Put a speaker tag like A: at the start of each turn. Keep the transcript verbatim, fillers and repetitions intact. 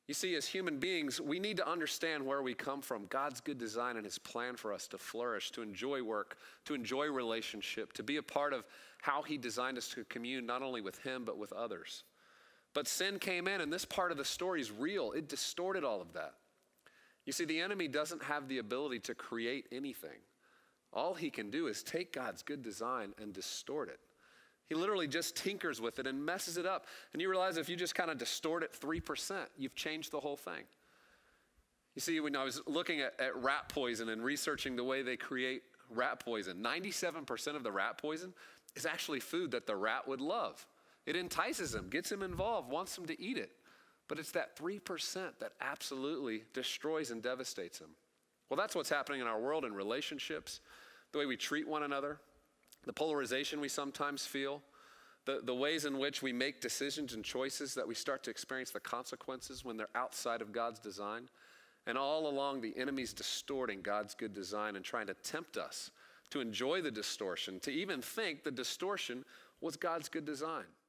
A: You see, as human beings, we need to understand where we come from, God's good design and his plan for us to flourish, to enjoy work, to enjoy relationship, to be a part of how he designed us to commune not only with him, but with others. But sin came in, and this part of the story is real. It distorted all of that. You see, the enemy doesn't have the ability to create anything. All he can do is take God's good design and distort it. He literally just tinkers with it and messes it up. And you realize if you just kind of distort it three percent, you've changed the whole thing. You see, when I was looking at, at rat poison and researching the way they create rat poison, ninety-seven percent of the rat poison is actually food that the rat would love. It entices him, gets him involved, wants him to eat it. But it's that three percent that absolutely destroys and devastates him. Well, that's what's happening in our world in relationships, the way we treat one another, the polarization we sometimes feel, the, the ways in which we make decisions and choices that we start to experience the consequences when they're outside of God's design. And all along, the enemy's distorting God's good design and trying to tempt us to enjoy the distortion, to even think the distortion was God's good design.